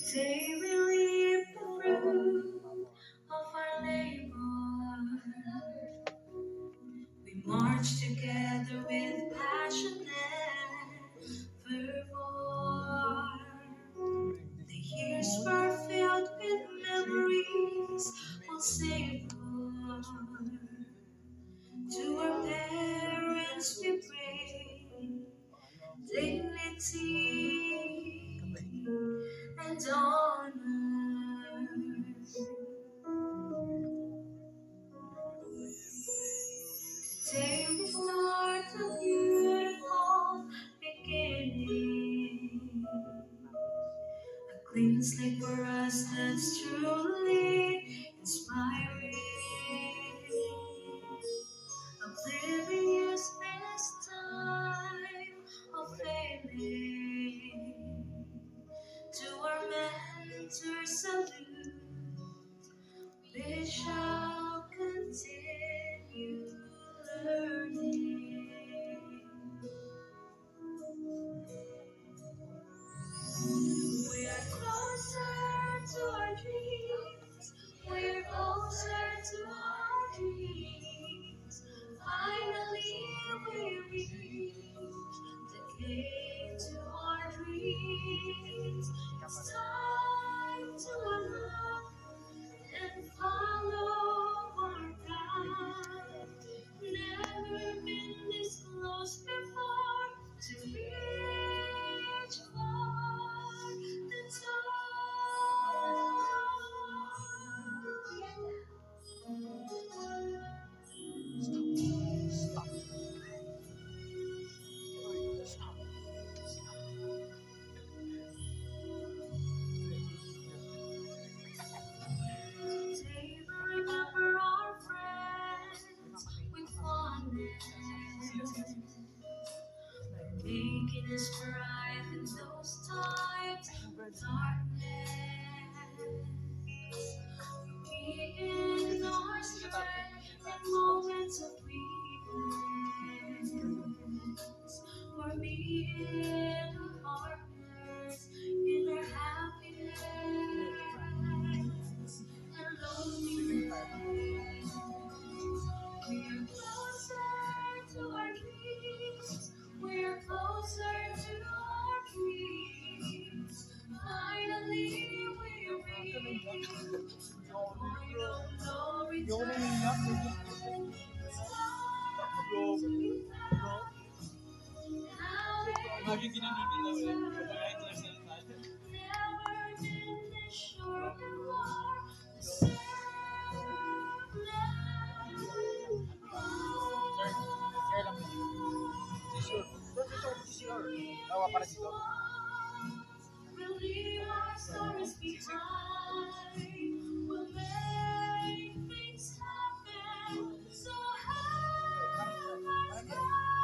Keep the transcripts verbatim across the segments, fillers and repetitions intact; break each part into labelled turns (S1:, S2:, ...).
S1: Today we reap the fruit of our labor. We march together with passion and fervor. The years were filled with memories we'll savor. To our parents we pray dignity and honor. Today we start a beautiful beginning, a clean slate for us that's truly inspiring. Oblivious this time of failing, to our mentors salute. We shall continue learning. We are closer to our dreams. We're closer to our dreams. Finally, we reach the gate to our dreams. It's time to unlock and follow our path. Never been this close before to reach for the top. Today we remember our friends with fondness, making us bright in those times of darkness. Be in our strength and moments of weakness, or be in our partners in our happiness and loneliness. We are closer to our dreams. We are closer to our dreams. Finally, we reach the point of no return. It's time to give back. Now it's never been this short before. The serve we'll leave our stories behind. We'll make things happen. So help us God.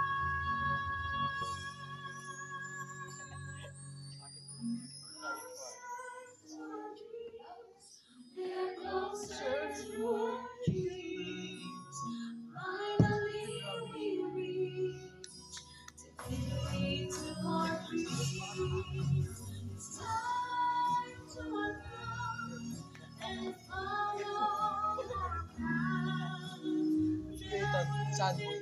S1: We're closer to our dreams. Finally, we reach the gate to our dreams. It's time to unlock and follow our path.